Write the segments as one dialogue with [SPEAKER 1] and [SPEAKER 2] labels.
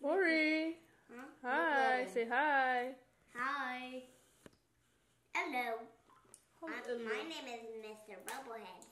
[SPEAKER 1] Ori.
[SPEAKER 2] Huh?
[SPEAKER 1] Hi. Say hi.
[SPEAKER 2] Hi. Hello.
[SPEAKER 1] Hello.
[SPEAKER 2] My name is Mr. Bubblehead.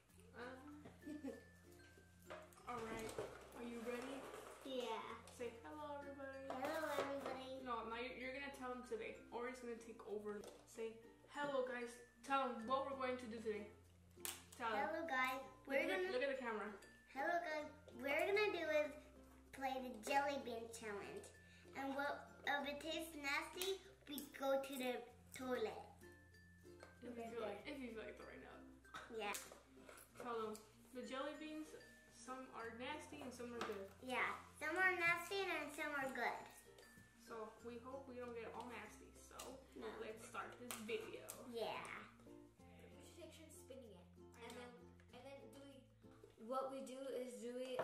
[SPEAKER 1] Alright. Are you ready?
[SPEAKER 2] Yeah.
[SPEAKER 1] Say hello, everybody.
[SPEAKER 2] Hello, everybody.
[SPEAKER 1] No, now you're going to tell them today. Ori's going to take over. Say hello, guys. Tell them what we're going to do today. Tell them.
[SPEAKER 2] Hello, guys.
[SPEAKER 1] Look at the camera.
[SPEAKER 2] Hello, guys. What we're gonna do is play the jelly bean challenge. And if it tastes nasty, we go to the toilet.
[SPEAKER 1] If you feel like it right now.
[SPEAKER 2] Yeah.
[SPEAKER 1] Tell them. The jelly beans, some are nasty and some are good.
[SPEAKER 2] Yeah. Some are nasty and some are good.
[SPEAKER 1] So we hope we don't get all nasty. So
[SPEAKER 2] No.
[SPEAKER 1] let's start this video.
[SPEAKER 2] Yeah.
[SPEAKER 3] Section spinning it, and then what we do is do we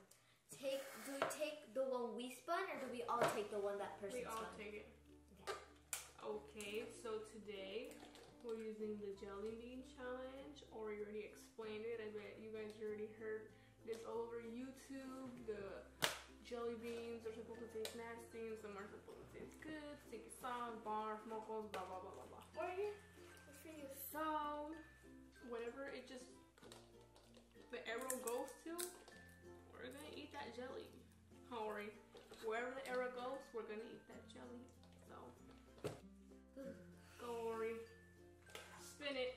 [SPEAKER 3] take the one we spun, or do we all take the one that person
[SPEAKER 1] We all
[SPEAKER 3] spun?
[SPEAKER 1] take it.
[SPEAKER 3] Okay.
[SPEAKER 1] Okay, so today we're using the jelly bean challenge. Ori already explained it. I bet you guys already heard this all over YouTube. The jelly beans are supposed to taste nasty and some are supposed to taste good. Sticky sauce, barf, mocos, blah blah blah blah blah. Ori,
[SPEAKER 3] What's for you?
[SPEAKER 1] so whatever the arrow goes to, we're gonna eat that jelly. Ori, wherever the arrow goes, we're gonna eat that jelly. So go, Ori. Spin it.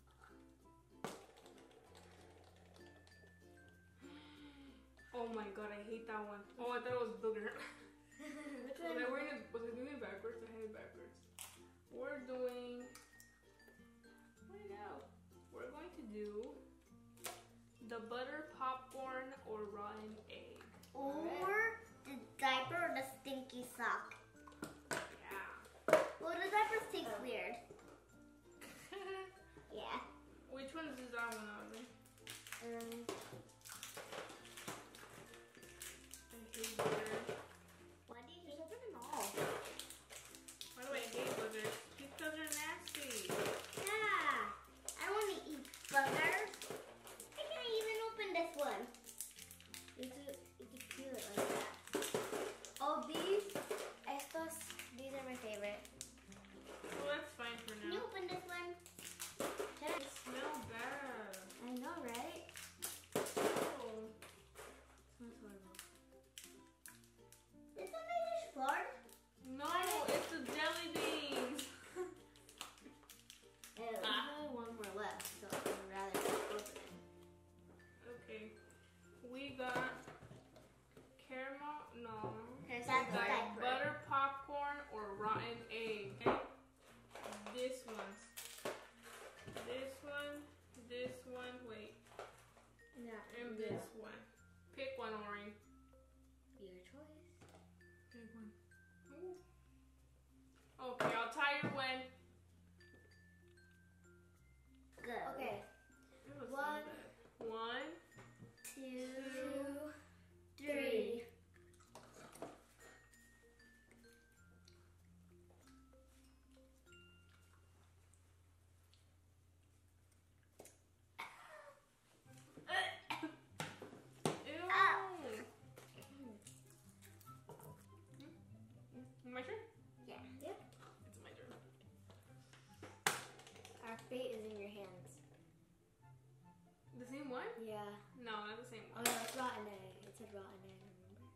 [SPEAKER 1] Oh my god, I hate that one. Oh, I thought it was booger.
[SPEAKER 3] Which
[SPEAKER 1] Was I doing it backwards? I had it backwards. We're doing. Right now, we're going to do the butter popcorn or rotten egg.
[SPEAKER 2] Or the diaper or the stinky sock.
[SPEAKER 1] Yeah.
[SPEAKER 2] Well, the diapers taste weird. Yeah.
[SPEAKER 1] Which one is that one, Audrey? I hate butter.
[SPEAKER 2] Why do you
[SPEAKER 3] There's
[SPEAKER 2] hate
[SPEAKER 3] open them all.
[SPEAKER 1] Why do I hate butter? Because they're nasty.
[SPEAKER 2] Yeah. I want to eat butter. I can't even open this one.
[SPEAKER 3] You can feel it like that. Oh, these are my favorite.
[SPEAKER 1] Well, that's fine for
[SPEAKER 2] Can you
[SPEAKER 1] now.
[SPEAKER 2] open this one?
[SPEAKER 1] They smell bad.
[SPEAKER 3] I know, right?
[SPEAKER 1] Oh.
[SPEAKER 3] Smells horrible.
[SPEAKER 2] Did somebody just fart?
[SPEAKER 1] No, it's the jelly beans.
[SPEAKER 3] There's only one more left, so I'd rather open it.
[SPEAKER 1] Okay. We got caramel, no.
[SPEAKER 2] That's
[SPEAKER 3] That's
[SPEAKER 2] the
[SPEAKER 3] right.
[SPEAKER 2] diaper.
[SPEAKER 1] Butter popcorn or rotten egg. Okay? This one, wait,
[SPEAKER 3] Yeah.
[SPEAKER 1] and this one. Pick one, Ori.
[SPEAKER 3] Your choice.
[SPEAKER 1] Pick one. Ooh. Okay, I'll tell you when.
[SPEAKER 2] Good.
[SPEAKER 3] Okay.
[SPEAKER 1] It was so
[SPEAKER 3] One.
[SPEAKER 1] bad. 1,
[SPEAKER 3] 2,
[SPEAKER 2] 3.
[SPEAKER 1] Ew.
[SPEAKER 2] Ah.
[SPEAKER 1] My turn?
[SPEAKER 2] Yeah.
[SPEAKER 3] Yep.
[SPEAKER 1] It's my turn.
[SPEAKER 3] Our fate is in your hands.
[SPEAKER 1] The same one?
[SPEAKER 3] Yeah.
[SPEAKER 1] No, not the same
[SPEAKER 3] Oh
[SPEAKER 1] one.
[SPEAKER 3] no, it's rotten egg. It said rotten egg, remember?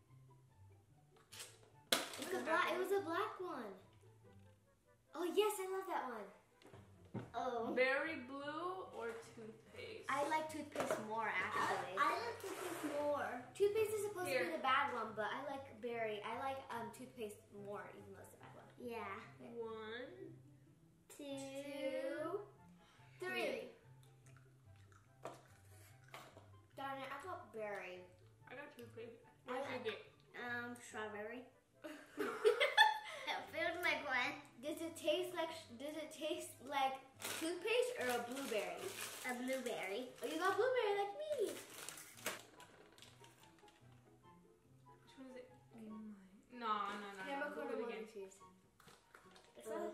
[SPEAKER 3] It was a black one. Oh yes, I love that one.
[SPEAKER 2] Oh.
[SPEAKER 1] Berry blue or toothpaste?
[SPEAKER 3] I like toothpaste more actually.
[SPEAKER 2] I like to eat more.
[SPEAKER 3] Toothpaste is supposed to
[SPEAKER 1] Here.
[SPEAKER 3] be the bad one, but I like berry. I like toothpaste more, even though it's the bad one.
[SPEAKER 2] Yeah.
[SPEAKER 1] 1,
[SPEAKER 2] 2, 3.
[SPEAKER 3] Darn it, I got berry.
[SPEAKER 1] I got toothpaste. What did you get?
[SPEAKER 2] Strawberry. It feels like one.
[SPEAKER 3] Does it taste like toothpaste or a blueberry?
[SPEAKER 2] A blueberry.
[SPEAKER 3] Oh, you got blueberry like me.
[SPEAKER 1] Which one is it? No.
[SPEAKER 3] Caramel
[SPEAKER 1] Do
[SPEAKER 3] corn
[SPEAKER 1] it
[SPEAKER 3] and
[SPEAKER 1] again.
[SPEAKER 3] one cheese. It's
[SPEAKER 2] Oh.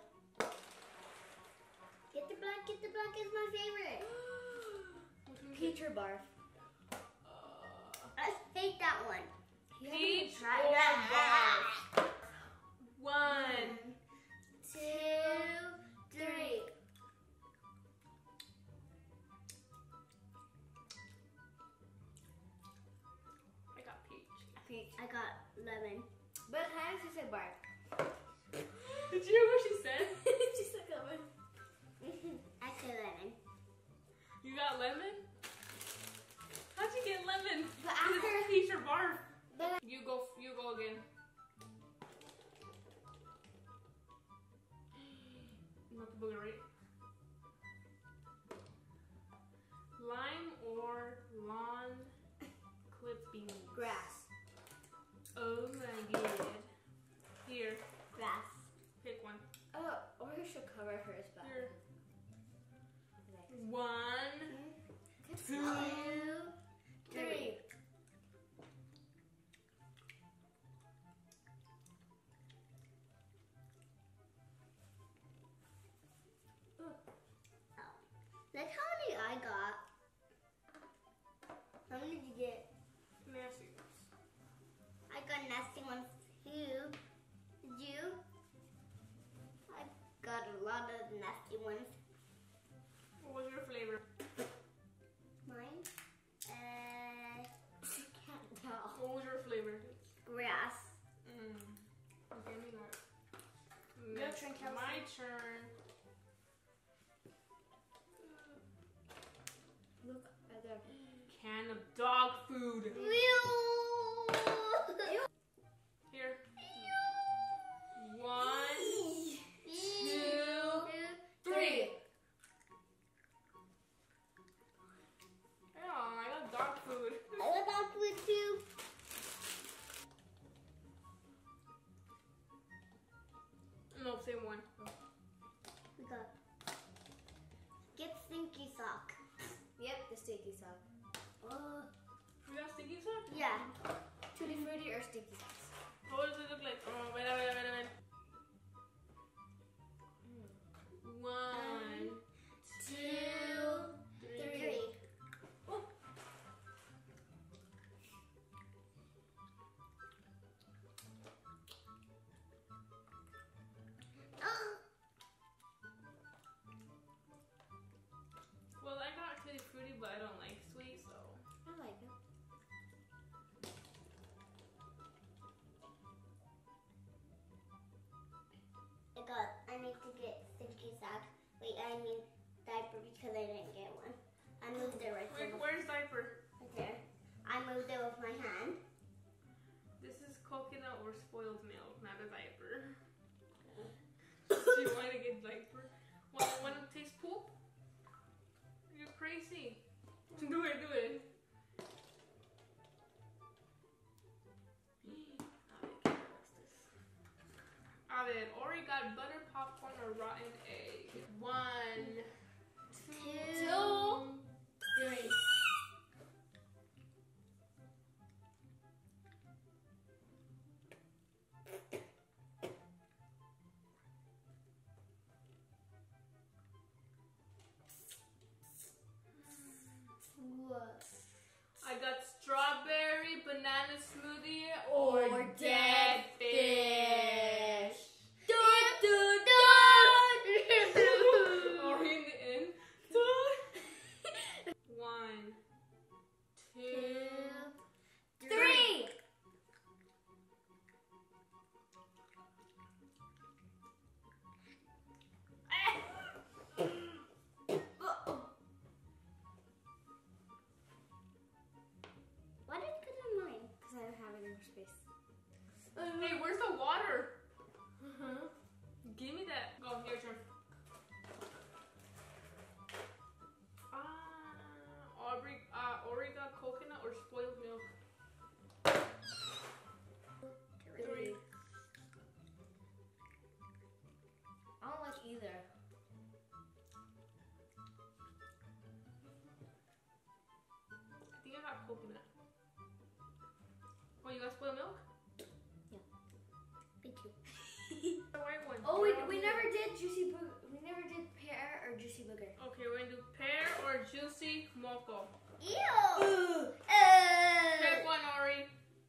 [SPEAKER 2] Get the black is my favorite.
[SPEAKER 1] Which one is it?
[SPEAKER 3] peach or barf.
[SPEAKER 2] I hate that one.
[SPEAKER 3] You
[SPEAKER 1] Peach
[SPEAKER 3] haven't
[SPEAKER 1] or
[SPEAKER 3] tried that. peach.
[SPEAKER 2] I got lemon.
[SPEAKER 3] But it kind of tastes like bark.
[SPEAKER 1] Did you hear what she said?
[SPEAKER 3] She's like lemon.
[SPEAKER 2] I said lemon.
[SPEAKER 1] You got lemon? How'd you get lemon?
[SPEAKER 3] But
[SPEAKER 1] Is
[SPEAKER 3] after,
[SPEAKER 1] it peach or barf?
[SPEAKER 3] but
[SPEAKER 1] You go again. Not the booger, right? Lime or lawn clippings?
[SPEAKER 3] grass.
[SPEAKER 1] Oh my god. Here,
[SPEAKER 3] Grass.
[SPEAKER 1] pick one.
[SPEAKER 3] Oh, or you should cover hers back.
[SPEAKER 1] Here.
[SPEAKER 3] Like,
[SPEAKER 1] 1, 2,
[SPEAKER 3] 3.
[SPEAKER 2] Look how many I got. How many did you get?
[SPEAKER 1] nasty.
[SPEAKER 2] I got nasty ones too. Did you? I got a lot of nasty ones.
[SPEAKER 1] What was your flavor?
[SPEAKER 2] Mine?
[SPEAKER 3] Can't tell.
[SPEAKER 1] What was your flavor?
[SPEAKER 2] Grass.
[SPEAKER 1] Give me that.
[SPEAKER 3] Your
[SPEAKER 1] Next,
[SPEAKER 3] turn, Kelsey.
[SPEAKER 1] my turn.
[SPEAKER 3] Look at the.
[SPEAKER 1] Can of dog food. Here. 1, 2, 3. Oh, I got dog food.
[SPEAKER 2] I got dog food too.
[SPEAKER 1] No, same one.
[SPEAKER 2] We got get stinky sock.
[SPEAKER 3] Yep, the sticky sock.
[SPEAKER 1] We got sticky sock?
[SPEAKER 2] Yeah.
[SPEAKER 3] Tutti frutti or sticky socks.
[SPEAKER 1] What does it look like? Oh, wait. 1, 2, 3.
[SPEAKER 2] 3.
[SPEAKER 1] Well, I got tutti frutti, but I don't like sweet, so.
[SPEAKER 3] I like it.
[SPEAKER 2] I need to get stinky sock. Wait, I mean diaper because I didn't get one. I moved it right
[SPEAKER 1] Wait,
[SPEAKER 2] there.
[SPEAKER 1] where's diaper?
[SPEAKER 2] Right there. I moved it with my hand.
[SPEAKER 1] This is coconut or spoiled milk, not a diaper. Do you want to get diaper? Want to taste poop? You're crazy. Do it. A ver, Ori got butter popcorn or rotten egg. 1, 2, 3.
[SPEAKER 2] What?
[SPEAKER 1] I got strawberry banana smoothie or dead fish. Or in the end. 1, 2,
[SPEAKER 3] 3.
[SPEAKER 2] What is good in mine?
[SPEAKER 3] Because I don't have any more space.
[SPEAKER 1] Hey, where's the water? Give me that. Go, your turn. Ori got coconut or spoiled milk. 3.
[SPEAKER 3] I don't like either.
[SPEAKER 1] I think I got coconut. Oh, you got spoiled milk?
[SPEAKER 2] Me too.
[SPEAKER 1] The white one.
[SPEAKER 3] Oh, we never did juicy booger. We never did pear or juicy booger.
[SPEAKER 1] Okay, we're gonna do pear or juicy moco.
[SPEAKER 2] Ew.
[SPEAKER 1] Pick one, Ori.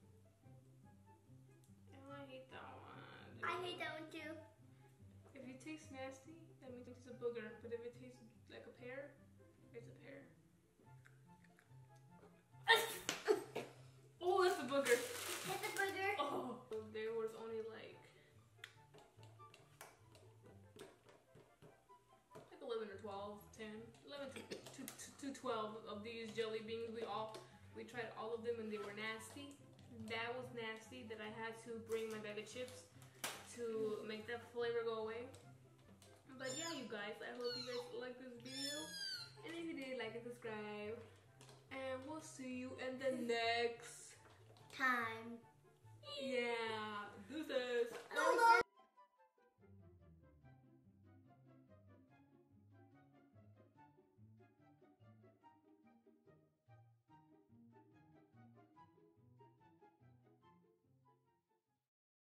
[SPEAKER 1] Oh, I hate that one.
[SPEAKER 2] I hate that one too.
[SPEAKER 1] If it tastes nasty, that means it's a booger. But if it tastes like a pear, it's a pear. Oh, it's a booger. 12 of these jelly beans. We tried all of them and they were nasty. That was nasty that I had to bring my bag of chips to make that flavor go away. But yeah, you guys, I hope you guys liked this video. And if you did, like and subscribe. And we'll see you in the next
[SPEAKER 2] time.
[SPEAKER 1] Yeah, deuces.